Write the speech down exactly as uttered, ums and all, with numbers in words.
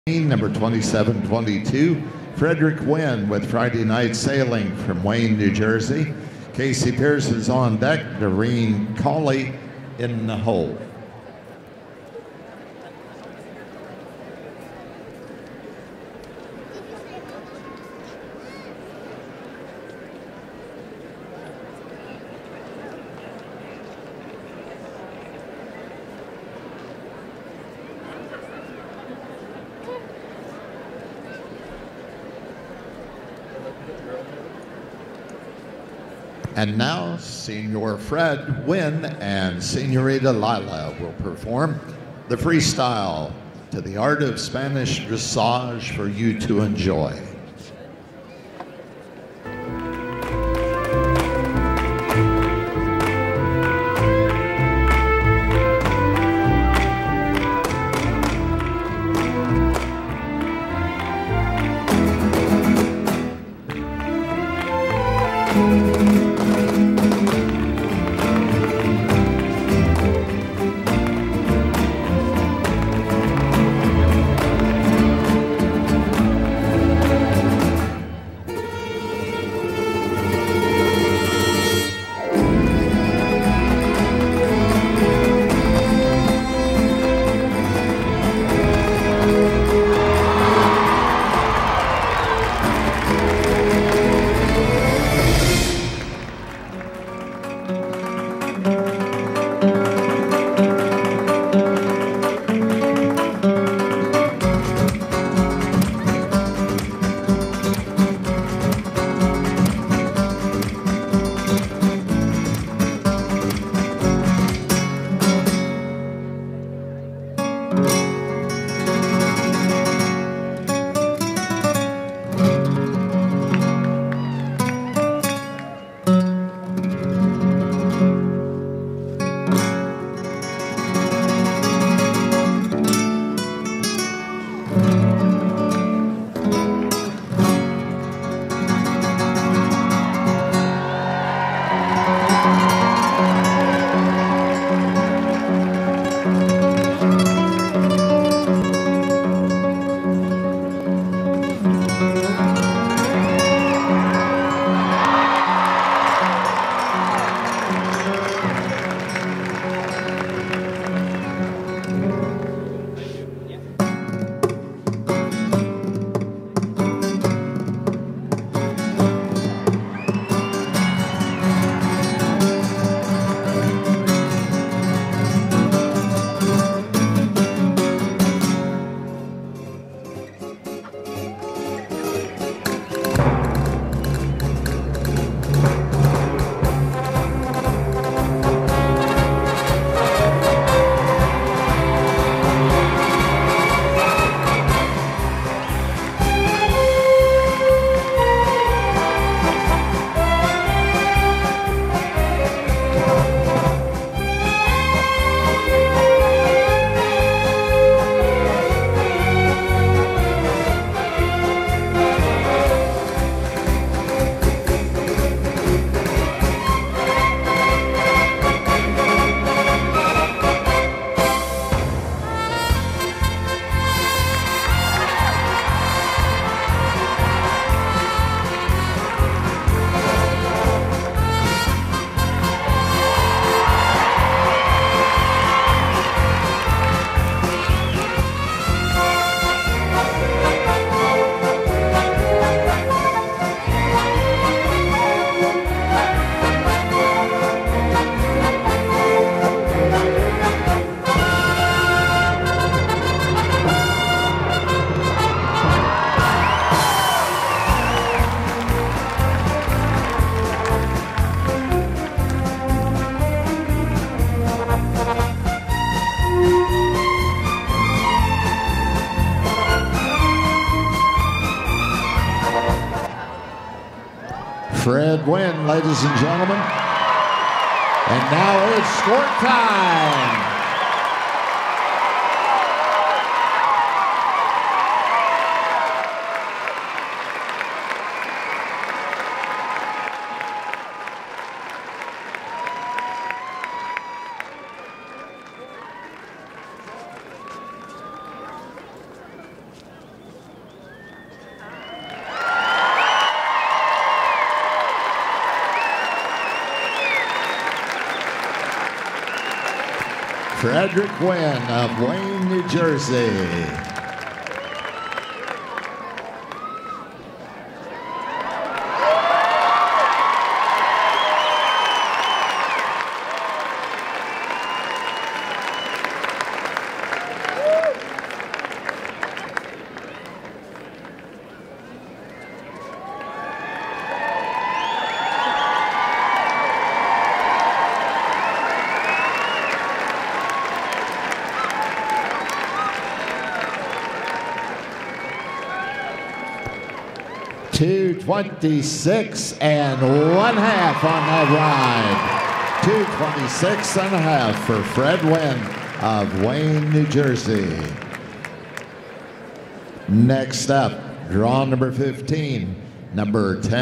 Number twenty-seven twenty-two, Frederick Wynn with Friday Night Sailing from Wayne, New Jersey. Casey Pierce is on deck, Doreen Cawley in the hole. And now, Senor Fred Wynn and Senorita Lila will perform the freestyle to the art of Spanish dressage for you to enjoy. Fred Wynn, ladies and gentlemen. And now it's score time. Frederick Wynn of Wayne, New Jersey. two twenty-six and one half on that ride. two twenty-six and a half for Fred Wynn of Wayne, New Jersey. Next up, draw number fifteen, number ten.